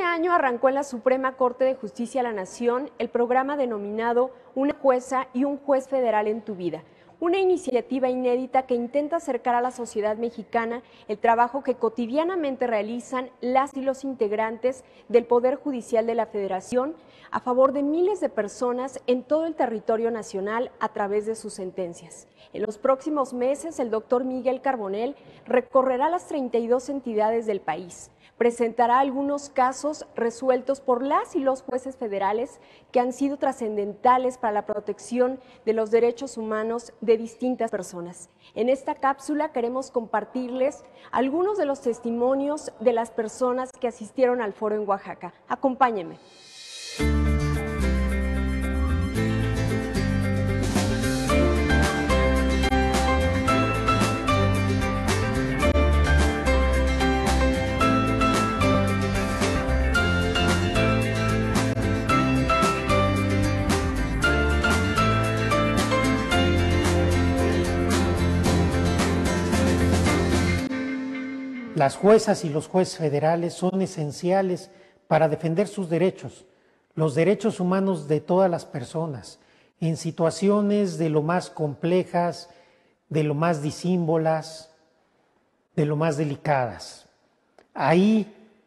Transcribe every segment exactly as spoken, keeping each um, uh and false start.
año arrancó en la Suprema Corte de Justicia de la Nación el programa denominado Una jueza y un juez federal en tu vida, una iniciativa inédita que intenta acercar a la sociedad mexicana el trabajo que cotidianamente realizan las y los integrantes del Poder Judicial de la Federación a favor de miles de personas en todo el territorio nacional a través de sus sentencias. En los próximos meses, el doctor Miguel Carbonell recorrerá las treinta y dos entidades del país. Presentará algunos casos resueltos por las y los jueces federales que han sido trascendentales para la protección de los derechos humanos de distintas personas. En esta cápsula queremos compartirles algunos de los testimonios de las personas que asistieron al foro en Oaxaca. Acompáñenme. Las juezas y los jueces federales son esenciales para defender sus derechos, los derechos humanos de todas las personas, en situaciones de lo más complejas, de lo más disímbolas, de lo más delicadas. Ahí,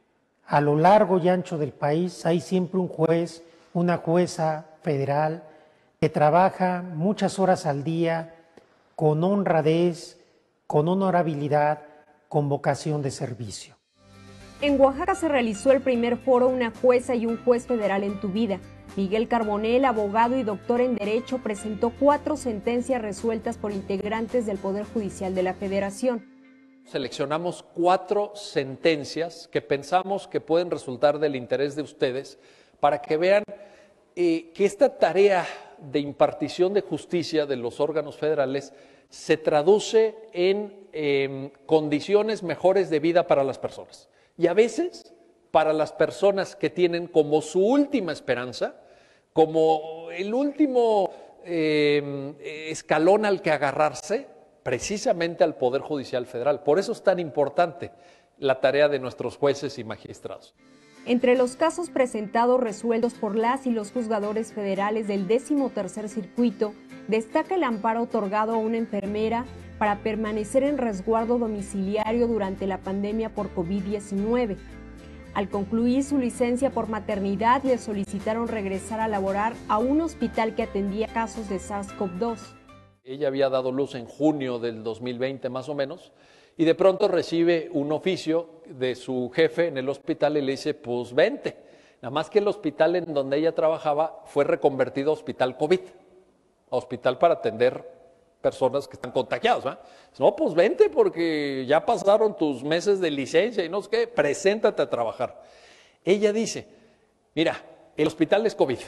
a lo largo y ancho del país, hay siempre un juez, una jueza federal que trabaja muchas horas al día con honradez, con honorabilidad, con vocación de servicio. En Oaxaca se realizó el primer foro Una jueza y un juez federal en tu vida. Miguel Carbonell, abogado y doctor en Derecho, presentó cuatro sentencias resueltas por integrantes del Poder Judicial de la Federación. Seleccionamos cuatro sentencias que pensamos que pueden resultar del interés de ustedes para que vean eh, que esta tarea de impartición de justicia de los órganos federales se traduce en eh, condiciones mejores de vida para las personas. Y a veces, para las personas que tienen como su última esperanza, como el último eh, escalón al que agarrarse, precisamente al Poder Judicial Federal. Por eso es tan importante la tarea de nuestros jueces y magistrados. Entre los casos presentados resueltos por las y los juzgadores federales del décimo tercer circuito, destaca el amparo otorgado a una enfermera para permanecer en resguardo domiciliario durante la pandemia por COVID diecinueve. Al concluir su licencia por maternidad, le solicitaron regresar a laborar a un hospital que atendía casos de SARS CoV dos. Ella había dado luz en junio del dos mil veinte más o menos, y de pronto recibe un oficio de su jefe en el hospital y le dice, pues vente. Nada más que el hospital en donde ella trabajaba fue reconvertido a hospital COVID, a hospital para atender personas que están contagiadas, ¿verdad? No, pues vente porque ya pasaron tus meses de licencia y no sé qué, preséntate a trabajar. Ella dice, mira, el hospital es COVID.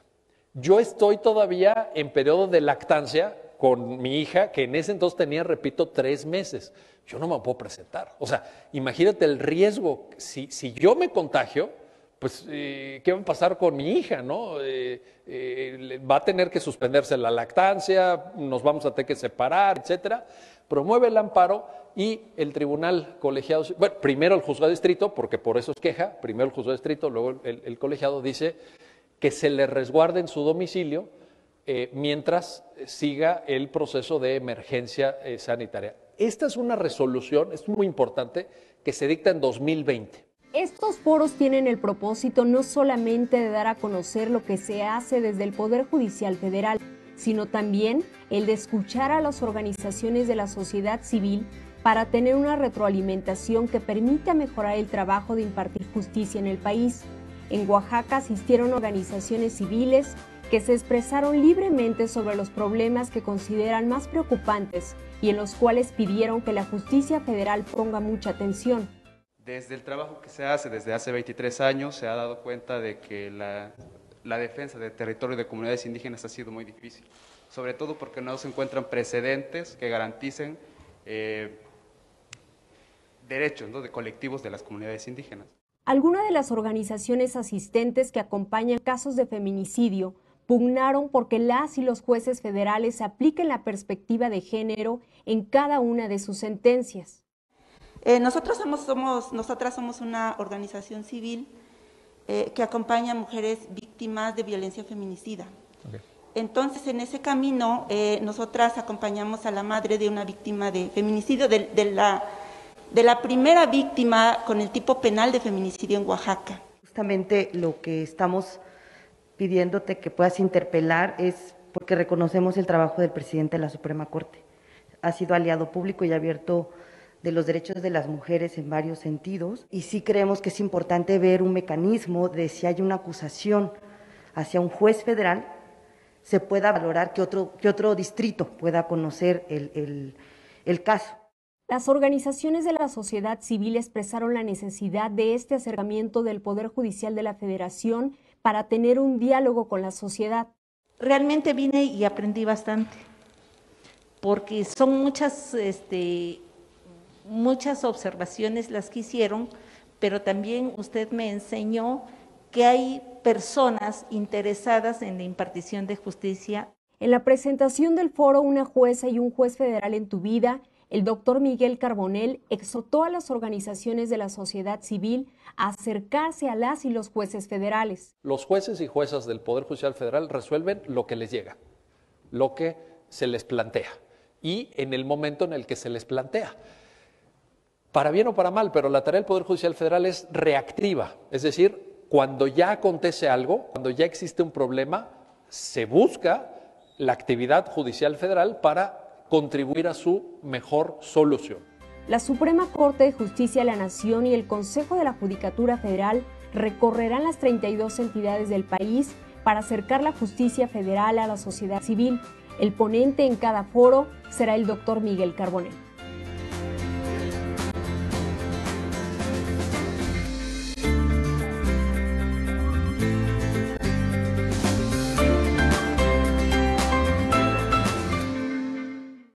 Yo estoy todavía en periodo de lactancia con mi hija, que en ese entonces tenía, repito, tres meses. Yo no me puedo presentar. O sea, imagínate el riesgo. Si, si yo me contagio, pues, eh, ¿qué va a pasar con mi hija, no? Eh, eh, va a tener que suspenderse la lactancia, nos vamos a tener que separar, etcétera. Promueve el amparo y el tribunal colegiado, bueno, primero el juzgado de distrito, porque por eso es queja, primero el juzgado de distrito, luego el, el colegiado dice que se le resguarde en su domicilio eh, mientras siga el proceso de emergencia eh, sanitaria. Esta es una resolución, es muy importante, que se dicta en dos mil veinte. Estos foros tienen el propósito no solamente de dar a conocer lo que se hace desde el Poder Judicial Federal, sino también el de escuchar a las organizaciones de la sociedad civil para tener una retroalimentación que permita mejorar el trabajo de impartir justicia en el país. En Oaxaca asistieron organizaciones civiles que se expresaron libremente sobre los problemas que consideran más preocupantes y en los cuales pidieron que la justicia federal ponga mucha atención. Desde el trabajo que se hace desde hace veintitrés años se ha dado cuenta de que la, la defensa del territorio de comunidades indígenas ha sido muy difícil, sobre todo porque no se encuentran precedentes que garanticen eh, derechos, ¿no?, de colectivos de las comunidades indígenas. Algunas de las organizaciones asistentes que acompañan casos de feminicidio pugnaron porque las y los jueces federales apliquen la perspectiva de género en cada una de sus sentencias. Eh, nosotros somos, somos, nosotras somos una organización civil eh, que acompaña a mujeres víctimas de violencia feminicida. Okay. Entonces, en ese camino, eh, nosotras acompañamos a la madre de una víctima de feminicidio, de, de, la, de la primera víctima con el tipo penal de feminicidio en Oaxaca. Justamente lo que estamos pidiéndote que puedas interpelar es porque reconocemos el trabajo del presidente de la Suprema Corte. Ha sido aliado público y abierto de los derechos de las mujeres en varios sentidos, y sí creemos que es importante ver un mecanismo de si hay una acusación hacia un juez federal, se pueda valorar que otro, que otro distrito pueda conocer el, el, el caso. Las organizaciones de la sociedad civil expresaron la necesidad de este acercamiento del Poder Judicial de la Federación para tener un diálogo con la sociedad. Realmente vine y aprendí bastante, porque son muchas, este, muchas observaciones las que hicieron, pero también usted me enseñó que hay personas interesadas en la impartición de justicia. En la presentación del foro Una jueza y un juez federal en tu vida, el doctor Miguel Carbonell exhortó a las organizaciones de la sociedad civil a acercarse a las y los jueces federales. Los jueces y juezas del Poder Judicial Federal resuelven lo que les llega, lo que se les plantea y en el momento en el que se les plantea. Para bien o para mal, pero la tarea del Poder Judicial Federal es reactiva, es decir, cuando ya acontece algo, cuando ya existe un problema, se busca la actividad judicial federal para contribuir a su mejor solución. La Suprema Corte de Justicia de la Nación y el Consejo de la Judicatura Federal recorrerán las treinta y dos entidades del país para acercar la justicia federal a la sociedad civil. El ponente en cada foro será el doctor Miguel Carbonell.